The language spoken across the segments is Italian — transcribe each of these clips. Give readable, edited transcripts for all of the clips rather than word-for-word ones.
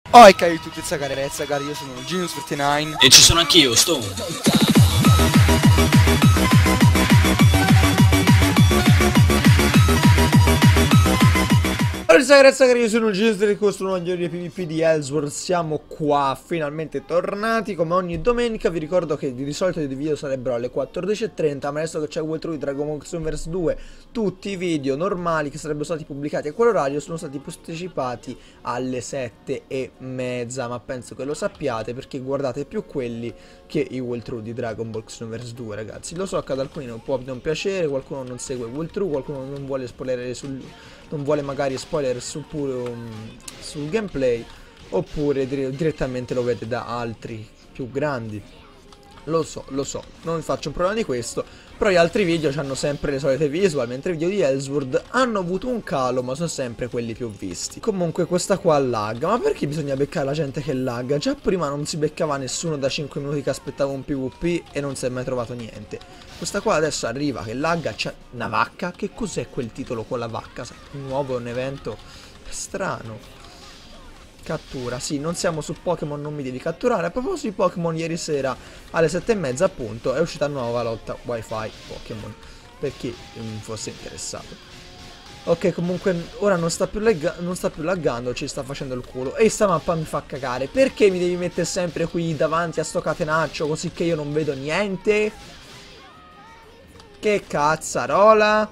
Oh, e cari tutti, ragazzi, io sono Genius39. E ci sono anch'io, Stone. Allora ragazzi, io sono il Genius del questo nuovo video di PvP di Ellsworth. Siamo qua, finalmente tornati come ogni domenica. Vi ricordo che di solito i video sarebbero alle 14:30, ma adesso che c'è World 3 di Dragon Ball Xenoverse 2, tutti i video normali che sarebbero stati pubblicati a quell'orario sono stati posticipati alle 7:30. Ma penso che lo sappiate perché guardate più quelli che i walkthrough di Dragon Ball Xenoverse 2, ragazzi. Lo so che ad alcuni non può non piacere, qualcuno non segue il walkthrough, qualcuno non vuole spoilerare non vuole magari spoiler sul gameplay, oppure direttamente lo vede da altri più grandi. Lo so, non vi faccio un problema di questo, però gli altri video hanno sempre le solite visual, mentre i video di Ellsworth hanno avuto un calo, ma sono sempre quelli più visti. Comunque questa qua lagga, ma perché bisogna beccare la gente che lagga? Già prima non si beccava nessuno da 5 minuti che aspettava un PvP e non si è mai trovato niente. Questa qua adesso arriva che lagga, c'è una vacca. Che cos'è quel titolo con la vacca? Un nuovo, un evento strano. Cattura, sì, non siamo su Pokémon, non mi devi catturare. A proposito di Pokémon, ieri sera alle 7:30 appunto è uscita nuova lotta wifi Pokémon, per chi fosse interessato. Ok, comunque ora non sta più laggando, ci sta facendo il culo. E sta mappa mi fa cagare. Perché mi devi mettere sempre qui davanti a sto catenaccio così che io non vedo niente? Che cazzarola.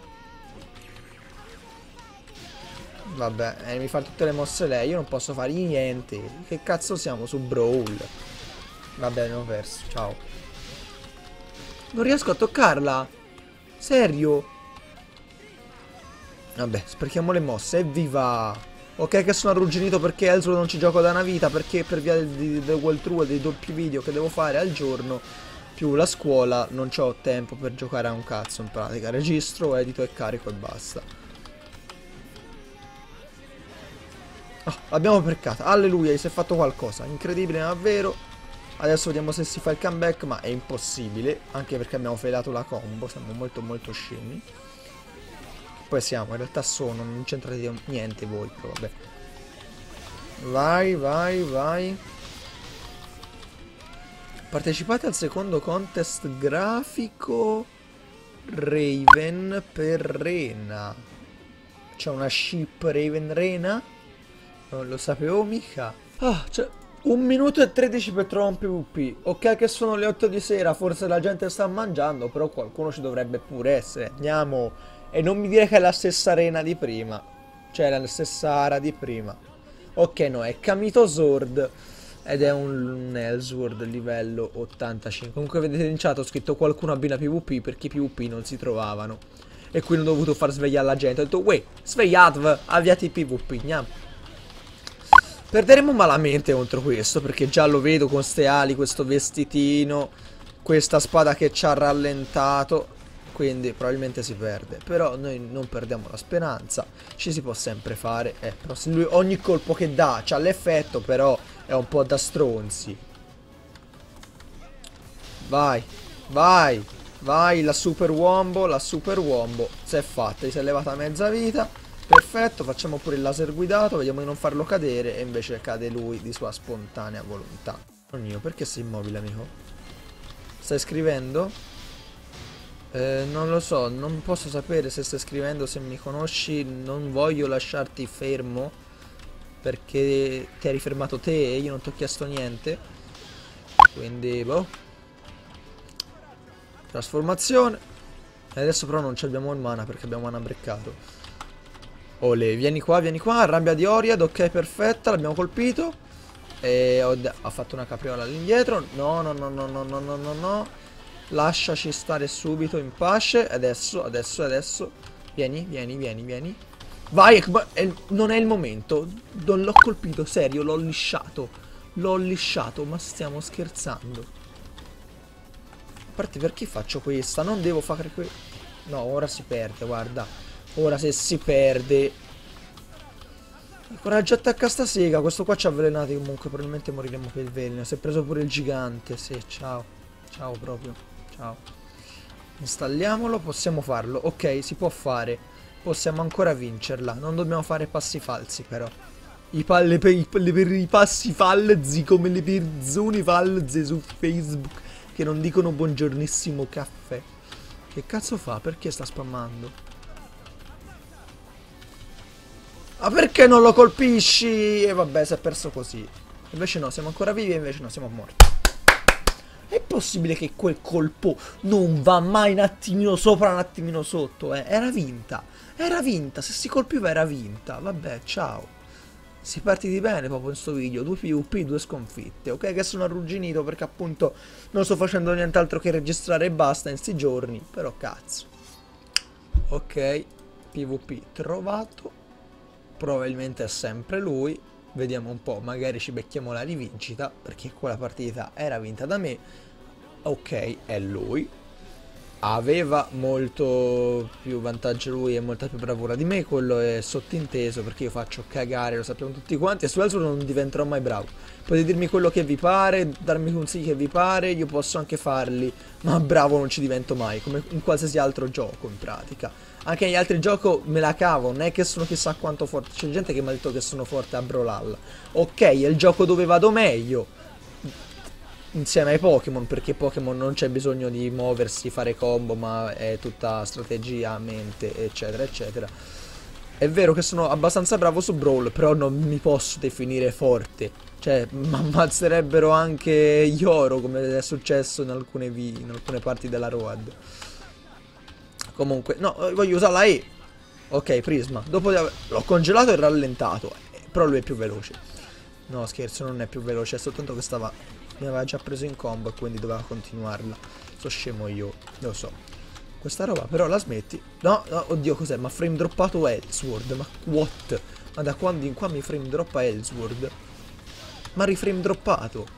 Vabbè, mi fa tutte le mosse lei, io non posso fare niente. Che cazzo siamo su Brawl? Vabbè, abbiamo perso, ciao. Non riesco a toccarla. Serio? Vabbè, sprechiamo le mosse, evviva. Ok che sono arrugginito perché Ellsworth non ci gioco da una vita, perché per via del walkthrough e dei doppi video che devo fare al giorno, più la scuola, non ho tempo per giocare a un cazzo in pratica. Registro, edito e carico e basta. Oh, l'abbiamo percata, alleluia, gli si è fatto qualcosa, incredibile ma vero. Adesso vediamo se si fa il comeback, ma è impossibile, anche perché abbiamo failato la combo, siamo molto scemi. Poi siamo, in realtà non c'entrate niente voi, però vabbè. Vai. Partecipate al secondo contest grafico Raven per Rena. C'è una ship Raven Rena? Non lo sapevo mica. Ah, cioè, 1 minuto e 13 per trovare un PvP. Ok che sono le 8 di sera, forse la gente sta mangiando, però qualcuno ci dovrebbe pure essere. Andiamo. E non mi dire che è la stessa arena di prima. Cioè, la stessa area di prima. Ok, no, è Kamito Sword. Ed è un Ellsworth livello 85. Comunque vedete in chat ho scritto qualcuno abbina PvP perché i PvP non si trovavano. E quindi ho dovuto far svegliare la gente. Ho detto, uè, svegliatevi, avviate i PvP, andiamo. Perderemo malamente contro questo, perché già lo vedo con ste ali, questo vestitino, questa spada che ci ha rallentato, quindi probabilmente si perde. Però noi non perdiamo la speranza, ci si può sempre fare. Però se lui ogni colpo che dà c'ha l'effetto, però è un po' da stronzi. Vai, la super wombo, si è fatta, gli si è levata mezza vita. Perfetto, facciamo pure il laser guidato, vediamo di non farlo cadere e invece cade lui di sua spontanea volontà. Oh mio, perché sei immobile, amico? Stai scrivendo? Non lo so, non posso sapere se stai scrivendo, se mi conosci, non voglio lasciarti fermo perché ti eri fermato te e io non ti ho chiesto niente. Quindi, boh. Trasformazione. E adesso però non abbiamo il mana perché abbiamo mana breccato. Ole, vieni qua, rabbia di Oriad, ok, perfetta, l'abbiamo colpito. E ha fatto una capriola all'indietro. No. Lasciaci stare subito in pace. Adesso. Vieni. Vai, non è il momento. Non l'ho colpito, serio, l'ho lisciato, ma stiamo scherzando. A parte perché faccio questa? Non devo fare questo. No, ora si perde, guarda. Ora se si perde. Il coraggio attacca sta sega. Questo qua ci ha avvelenati comunque. Probabilmente moriremo per il veleno. Si è preso pure il gigante. Sì, ciao. Ciao proprio. Ciao. Installiamolo. Possiamo farlo. Ok, si può fare. Possiamo ancora vincerla. Non dobbiamo fare passi falsi però. I passi falsi come le persone false su Facebook che non dicono buongiornissimo caffè. Che cazzo fa? Perché sta spammando? Ma perché non lo colpisci? E vabbè, si è perso così. Invece no, siamo ancora vivi e invece no, siamo morti. È possibile che quel colpo non va mai un attimino sopra, un attimino sotto, eh? Era vinta. Era vinta, se si colpiva era vinta. Vabbè, ciao. Si è partiti bene proprio in sto video, 2 PvP, 2 sconfitte, ok? Che sono arrugginito perché appunto non sto facendo nient'altro che registrare e basta in sti giorni, però cazzo. Ok, PvP trovato, probabilmente è sempre lui, vediamo un po', magari ci becchiamo la rivincita, perché quella partita era vinta da me. Ok, è lui. Aveva molto più vantaggio lui e molta più bravura di me, quello è sottinteso perché io faccio cagare, lo sappiamo tutti quanti, e su Ellsworth non diventerò mai bravo. Potete dirmi quello che vi pare, darmi consigli che vi pare, io posso anche farli, ma bravo non ci divento mai, come in qualsiasi altro gioco in pratica. Anche negli altri giochi me la cavo, non è che sono chissà quanto forte, c'è gente che mi ha detto che sono forte a Brawlhalla. Ok, è il gioco dove vado meglio insieme ai Pokémon, perché Pokémon non c'è bisogno di muoversi, fare combo, ma è tutta strategia, mente, eccetera, eccetera. È vero che sono abbastanza bravo su Brawl, però non mi posso definire forte. Cioè, mi ammazzerebbero anche Yoro, come è successo in alcune parti della Road. Comunque, no, voglio usare la E. Ok, Prisma. Dopo di l'ho congelato e rallentato, però lui è più veloce. No, scherzo, non è più veloce, è soltanto che mi aveva già preso in combo e quindi doveva continuarla. So scemo io, lo so. Questa roba però la smetti. No, no, oddio, cos'è? Ma frame droppato Ellsworth. Ma what? Ma da quando in qua mi frame droppa Ellsworth? Ma riframe droppato.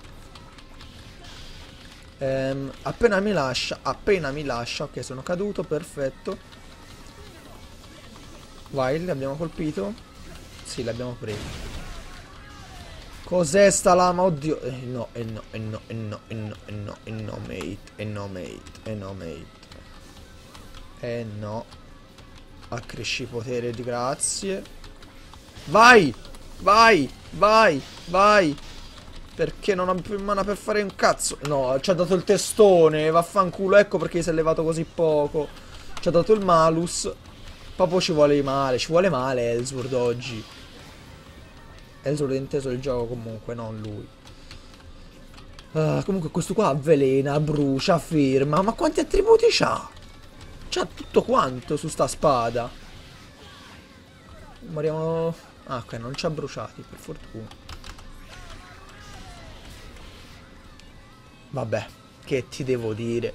Appena mi lascia. Ok, sono caduto, perfetto. Vai, l'abbiamo colpito? Sì, l'abbiamo preso. Cos'è sta lama? Oddio. No, no. Accresci potere di grazie. Vai! Vai! Perché non ho più mana per fare un cazzo? No, ci ha dato il testone. Vaffanculo, ecco perché si è levato così poco. Ci ha dato il malus. Proprio ci vuole male Ellsworth oggi. Ellsworth è inteso il gioco comunque, non lui. Comunque questo qua avvelena, brucia, ferma. Ma quanti attributi c'ha? C'ha tutto quanto su sta spada. Moriamo. Ah, ok, non ci ha bruciati, per fortuna. Vabbè, che ti devo dire?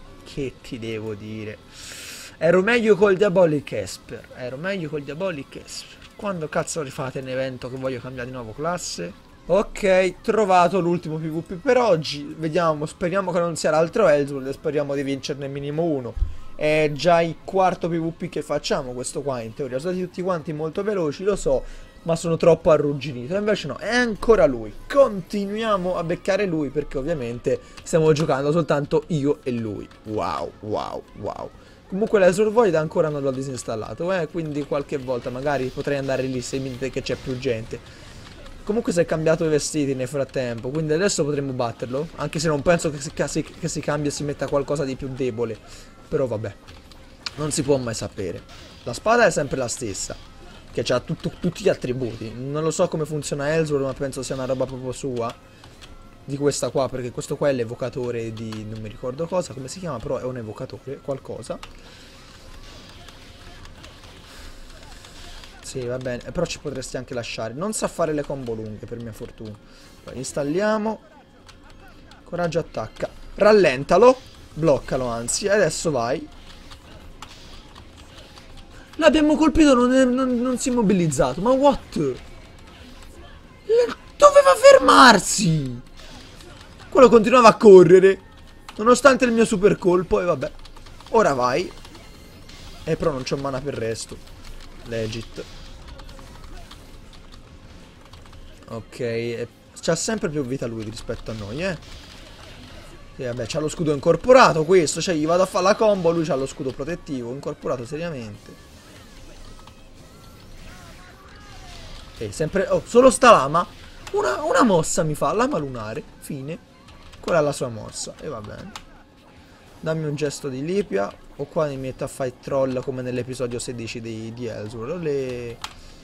Ero meglio col Diabolic Esper. Quando cazzo rifate un evento che voglio cambiare di nuovo classe? Ok, trovato l'ultimo PvP per oggi. Vediamo, speriamo che non sia l'altro Ellsworth e speriamo di vincerne minimo uno. È già il quarto PvP che facciamo questo qua, in teoria. Sono stati tutti quanti molto veloci, lo so, ma sono troppo arrugginito. Invece no, è ancora lui. Continuiamo a beccare lui perché ovviamente stiamo giocando soltanto io e lui. Wow. Comunque l'Ellsworth Void ancora non l'ho disinstallato, quindi qualche volta magari potrei andare lì se mi dite che c'è più gente. Comunque si è cambiato i vestiti nel frattempo, quindi adesso potremmo batterlo, anche se non penso che si cambi e si metta qualcosa di più debole. Però vabbè, non si può mai sapere. La spada è sempre la stessa, che ha tutti gli attributi. Non lo so come funziona Ellsworth, ma penso sia una roba proprio sua, di questa qua, perché questo qua è l'evocatore di non mi ricordo cosa, come si chiama, però è un evocatore, qualcosa. Sì, va bene, però ci potresti anche lasciare. Non sa fare le combo lunghe, per mia fortuna. Poi installiamo. Coraggio, attacca. Rallentalo, bloccalo anzi, e adesso vai. L'abbiamo colpito, non si è immobilizzato, ma what? Doveva fermarsi. Quello continuava a correre, nonostante il mio super colpo, e vabbè. Ora vai. Però non c'ho mana per il resto. Legit. Ok, c'ha sempre più vita lui rispetto a noi, E vabbè, c'ha lo scudo incorporato questo, cioè gli vado a fare la combo, lui c'ha lo scudo protettivo, incorporato seriamente. E sempre... Oh, solo sta lama. Una mossa mi fa. Lama lunare. Fine. Quella è la sua mossa. E va bene. Dammi un gesto di Lipia. O qua mi metto a fare il troll come nell'episodio 16 di Ellsworth.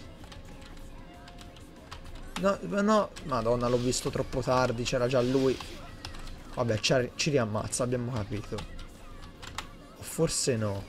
No, no. Madonna, l'ho visto troppo tardi. C'era già lui. Vabbè, ci riammazza, abbiamo capito. O forse no.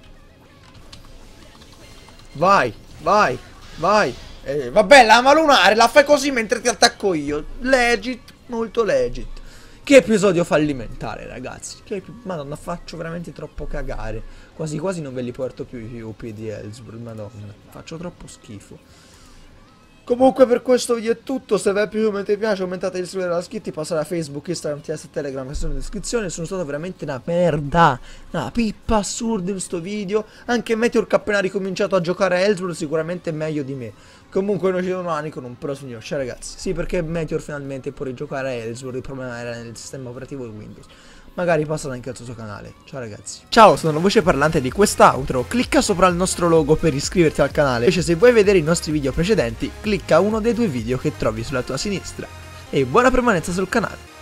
Vai, vai, vai. Vabbè, lama lunare la fai così mentre ti attacco io. Legit, molto legit. Che episodio fallimentare, ragazzi. Madonna, faccio veramente troppo cagare. Quasi quasi non ve li porto più i PvP di Ellsworth, madonna. Faccio troppo schifo. Comunque per questo video è tutto. Se vi è piaciuto, mettete mi piace, commentate, iscrivetevi alla scritti, passate a Facebook, Instagram, TS e Telegram che sono in descrizione. Sono stato veramente una merda, una pippa assurda in questo video. Anche Meteor che ha appena ricominciato a giocare a Ellsworth sicuramente è meglio di me. Comunque noi ci sono anni con un pro signor. Ciao ragazzi. Sì, perché Meteor finalmente può rigiocare a Ellsworth. Il problema era nel sistema operativo di Windows. Magari passate anche al suo canale. Ciao ragazzi. Ciao, sono la voce parlante di quest'outro. Clicca sopra il nostro logo per iscriverti al canale. Invece se vuoi vedere i nostri video precedenti, clicca uno dei due video che trovi sulla tua sinistra. E buona permanenza sul canale.